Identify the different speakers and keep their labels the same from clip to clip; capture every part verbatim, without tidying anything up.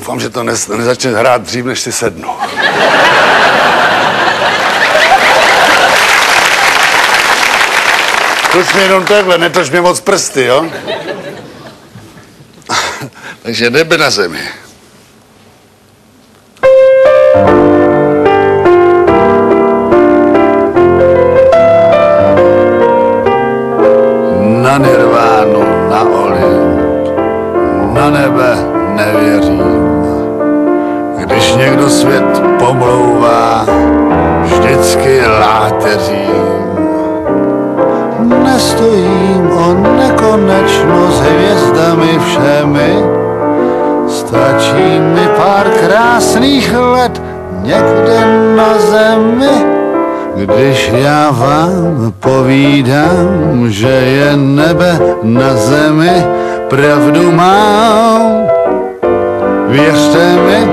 Speaker 1: Doufám, že to ne, nezačne hrát dřív, než si sednu. Toč mi jenom takhle, netoč mě moc prsty, jo? Takže nebe na zemi. Na nirvánu, na Olymp, na nebe nevěřím. Když někdo svět pomlouvá, vždycky láteřím. Nestojím o nekonečno s hvězdami všemi, stačí mi pár krásných let někde na zemi. Když já vám povídám, že je nebe na zemi, pravdu mám, věřte mi,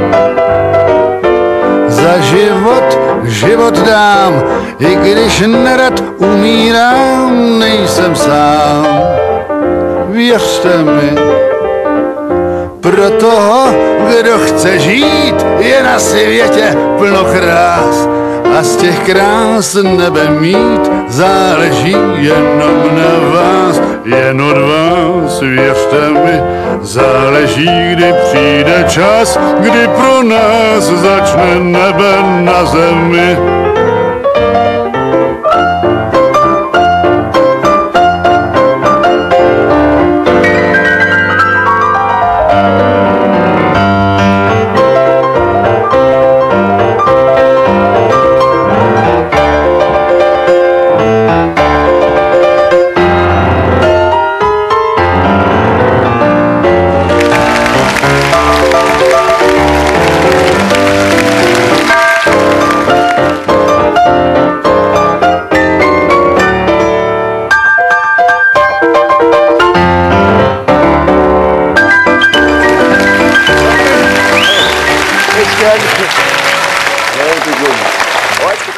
Speaker 1: za život život dám, i když nerad umírám, nejsem sám. Věřte mi, pro toho, kdo chce žít, je na světě plno krás. A z těch krás nebe mít záleží jenom na vás, jen od vás, věřte mi, záleží, kdy přijde čas, kdy pro nás začne nebe na zemi.
Speaker 2: Muito bom. Ótimo.